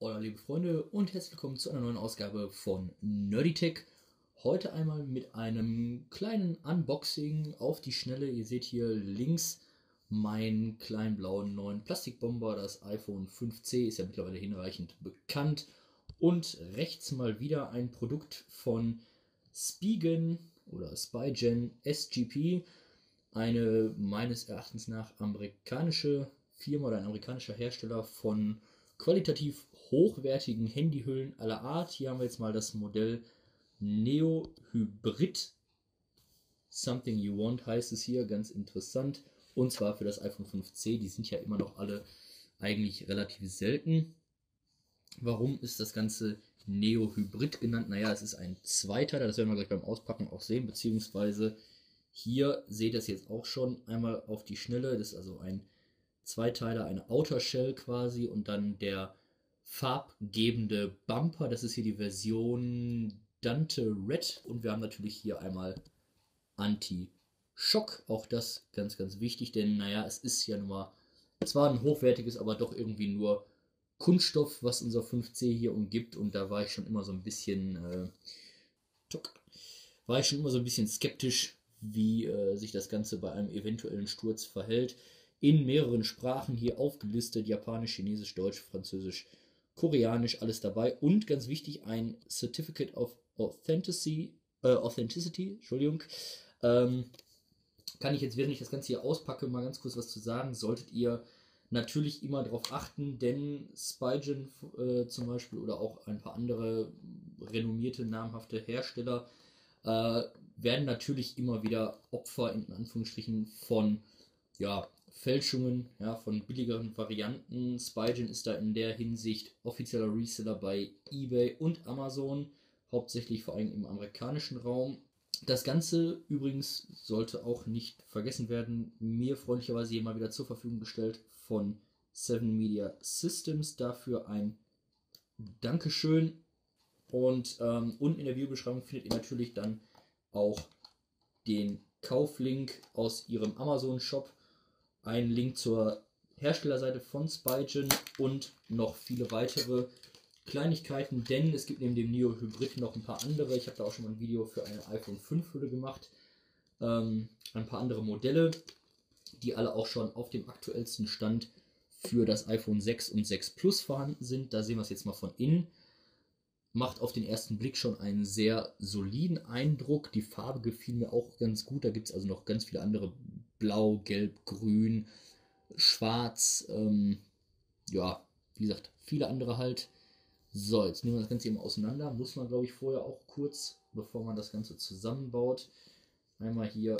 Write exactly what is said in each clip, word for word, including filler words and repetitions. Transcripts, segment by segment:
Hola liebe Freunde und herzlich willkommen zu einer neuen Ausgabe von NerdyTech. Heute einmal mit einem kleinen Unboxing auf die Schnelle. Ihr seht hier links meinen kleinen blauen neuen Plastikbomber. Das iPhone fünf C ist ja mittlerweile hinreichend bekannt. Und rechts mal wieder ein Produkt von Spigen oder Spigen S G P. Eine meines Erachtens nach amerikanische Firma oder ein amerikanischer Hersteller von qualitativ hochwertigen Handyhüllen aller Art. Hier haben wir jetzt mal das Modell Neo Hybrid. Something You Want heißt es hier, ganz interessant. Und zwar für das iPhone fünf C. Die sind ja immer noch alle eigentlich relativ selten. Warum ist das Ganze Neo Hybrid genannt? Naja, es ist ein Zweiteiler, das werden wir gleich beim Auspacken auch sehen, beziehungsweise hier seht ihr es jetzt auch schon einmal auf die Schnelle. Das ist also ein Zweiteiler, eine Outer Shell quasi und dann der farbgebende Bumper. Das ist hier die Version Dante Red und wir haben natürlich hier einmal Anti-Schock. Auch das ganz, ganz wichtig, denn naja, es ist ja nun mal zwar ein hochwertiges, aber doch irgendwie nur Kunststoff, was unser fünf C hier umgibt, und da war ich schon immer so ein bisschen äh, war ich schon immer so ein bisschen skeptisch, wie äh, sich das Ganze bei einem eventuellen Sturz verhält. In mehreren Sprachen hier aufgelistet: Japanisch, Chinesisch, Deutsch, Französisch, Koreanisch, alles dabei. Und ganz wichtig, ein Certificate of Authenticity, äh, Authenticity, Entschuldigung. Ähm, kann ich jetzt, während ich das Ganze hier auspacke, mal ganz kurz was zu sagen. Solltet ihr natürlich immer darauf achten, denn Spigen äh, zum Beispiel oder auch ein paar andere renommierte, namhafte Hersteller äh, werden natürlich immer wieder Opfer in Anführungsstrichen von ja, Fälschungen, ja, von billigeren Varianten. Spigen ist da in der Hinsicht offizieller Reseller bei eBay und Amazon, hauptsächlich vor allem im amerikanischen Raum. Das Ganze übrigens sollte auch nicht vergessen werden, mir freundlicherweise hier mal wieder zur Verfügung gestellt von Seven Media Systems. Dafür ein Dankeschön. Und ähm, unten in der Videobeschreibung findet ihr natürlich dann auch den Kauflink aus ihrem Amazon-Shop, einen Link zur Herstellerseite von Spigen und noch viele weitere Kleinigkeiten, denn es gibt neben dem Neo Hybrid noch ein paar andere. Ich habe da auch schon mal ein Video für eine iPhone fünf Hülle gemacht. Ähm, ein paar andere Modelle, die alle auch schon auf dem aktuellsten Stand für das iPhone sechs und sechs Plus vorhanden sind. Da sehen wir es jetzt mal von innen. Macht auf den ersten Blick schon einen sehr soliden Eindruck. Die Farbe gefiel mir auch ganz gut. Da gibt es also noch ganz viele andere. Blau, Gelb, Grün, Schwarz. Ähm, ja, wie gesagt, viele andere halt. So, jetzt nehmen wir das Ganze eben auseinander. Muss man, glaube ich, vorher auch kurz, bevor man das Ganze zusammenbaut, einmal hier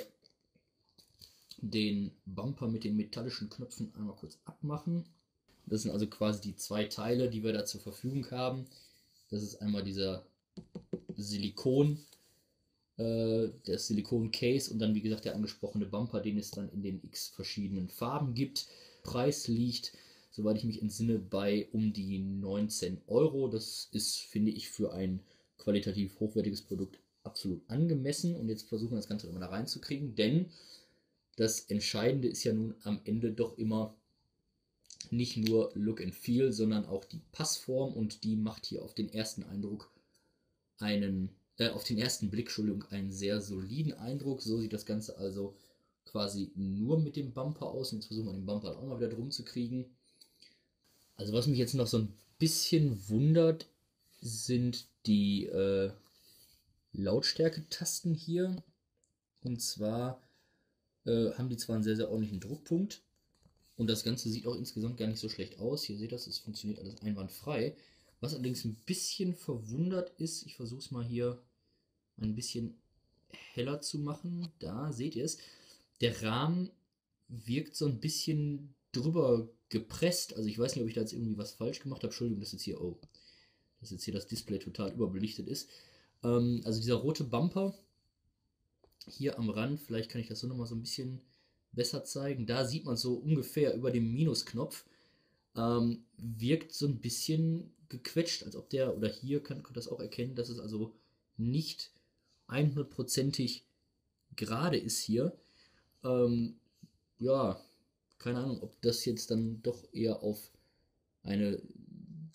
den Bumper mit den metallischen Knöpfen einmal kurz abmachen. Das sind also quasi die zwei Teile, die wir da zur Verfügung haben. Das ist einmal dieser Silikon, äh, das Silikon-Case und dann, wie gesagt, der angesprochene Bumper, den es dann in den x verschiedenen Farben gibt. Preis liegt, soweit ich mich entsinne, bei um die neunzehn Euro. Das ist, finde ich, für ein qualitativ hochwertiges Produkt absolut angemessen. Und jetzt versuchen wir das Ganze immer da reinzukriegen, denn das Entscheidende ist ja nun am Ende doch immer nicht nur Look and Feel, sondern auch die Passform, und die macht hier auf den ersten Eindruck einen, äh, auf den ersten Blick, Entschuldigung, einen sehr soliden Eindruck. So sieht das Ganze also quasi nur mit dem Bumper aus. Und jetzt versuchen wir den Bumper auch mal wieder drum zu kriegen. Also was mich jetzt noch so ein bisschen wundert, sind die äh, Lautstärke-Tasten hier. Und zwar äh, haben die zwar einen sehr, sehr ordentlichen Druckpunkt, und das Ganze sieht auch insgesamt gar nicht so schlecht aus. Hier seht ihr das, es funktioniert alles einwandfrei. Was allerdings ein bisschen verwundert ist, ich versuche es mal hier ein bisschen heller zu machen. Da seht ihr es. Der Rahmen wirkt so ein bisschen drüber gepresst. Also ich weiß nicht, ob ich da jetzt irgendwie was falsch gemacht habe. Entschuldigung, dass jetzt hier, oh, dass jetzt hier das Display total überbelichtet ist. Ähm, also dieser rote Bumper hier am Rand, vielleicht kann ich das so nochmal so ein bisschen besser zeigen. Da sieht man so ungefähr über dem Minusknopf, ähm, wirkt so ein bisschen gequetscht, als ob der, oder hier kann man das auch erkennen, dass es also nicht hundertprozentig gerade ist hier. Ähm, ja, keine Ahnung, ob das jetzt dann doch eher auf eine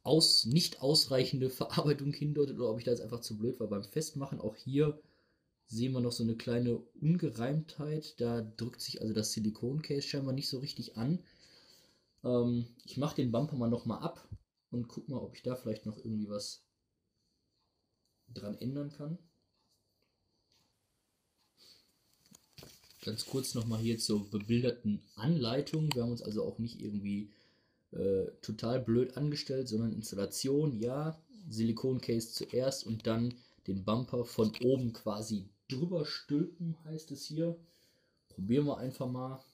aus, nicht ausreichende Verarbeitung hindeutet oder ob ich da jetzt einfach zu blöd war beim Festmachen. Auch hier sehen wir noch so eine kleine Ungereimtheit. Da drückt sich also das Silikoncase scheinbar nicht so richtig an. Ähm, ich mache den Bumper mal nochmal ab und guck mal, ob ich da vielleicht noch irgendwie was dran ändern kann. Ganz kurz nochmal hier zur bebilderten Anleitung. Wir haben uns also auch nicht irgendwie äh, total blöd angestellt, sondern Installation, ja, Silikoncase zuerst und dann den Bumper von oben quasi drüber stülpen, heißt es hier. Probieren wir einfach mal.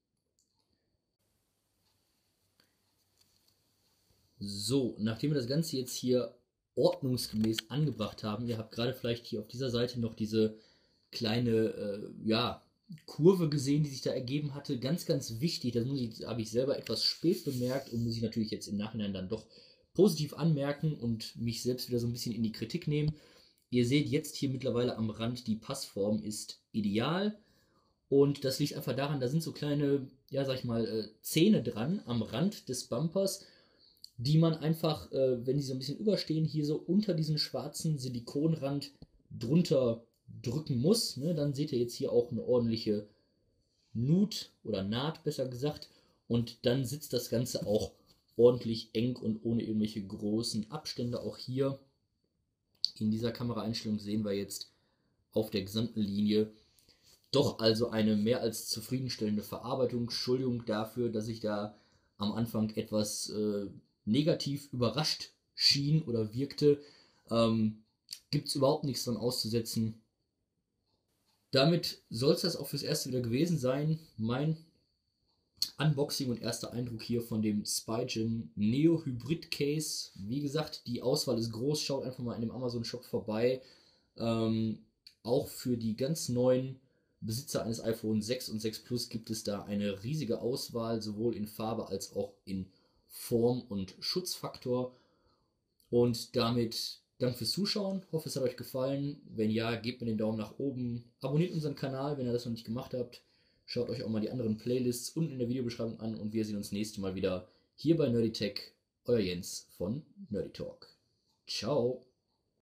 So, nachdem wir das Ganze jetzt hier ordnungsgemäß angebracht haben, ihr habt gerade vielleicht hier auf dieser Seite noch diese kleine, äh, ja, Kurve gesehen, die sich da ergeben hatte. Ganz, ganz wichtig, das muss ich, habe ich selber etwas spät bemerkt und muss ich natürlich jetzt im Nachhinein dann doch positiv anmerken und mich selbst wieder so ein bisschen in die Kritik nehmen. Ihr seht jetzt hier mittlerweile am Rand, die Passform ist ideal und das liegt einfach daran, da sind so kleine, ja, sag ich mal, äh, Zähne dran am Rand des Bumpers, die man einfach, äh, wenn sie so ein bisschen überstehen, hier so unter diesen schwarzen Silikonrand drunter drücken muss. Ne? Dann seht ihr jetzt hier auch eine ordentliche Nut oder Naht, besser gesagt. Und dann sitzt das Ganze auch ordentlich eng und ohne irgendwelche großen Abstände. Auch hier in dieser Kameraeinstellung sehen wir jetzt auf der gesamten Linie doch also eine mehr als zufriedenstellende Verarbeitung. Entschuldigung dafür, dass ich da am Anfang etwas äh, negativ überrascht schien oder wirkte. Ähm, Gibt es überhaupt nichts dran auszusetzen. Damit soll es das auch fürs Erste wieder gewesen sein. Mein Unboxing und erster Eindruck hier von dem Spigen Neo Hybrid Case. Wie gesagt, die Auswahl ist groß. Schaut einfach mal in dem Amazon Shop vorbei. Ähm, auch für die ganz neuen Besitzer eines iPhone sechs und sechs Plus gibt es da eine riesige Auswahl, sowohl in Farbe als auch in Form und Schutzfaktor. Und damit danke fürs Zuschauen. Hoffe, es hat euch gefallen. Wenn ja, gebt mir den Daumen nach oben. Abonniert unseren Kanal, wenn ihr das noch nicht gemacht habt. Schaut euch auch mal die anderen Playlists unten in der Videobeschreibung an und wir sehen uns nächstes Mal wieder hier bei Nerdy Tech. Euer Jens von Nerdy Talk. Ciao.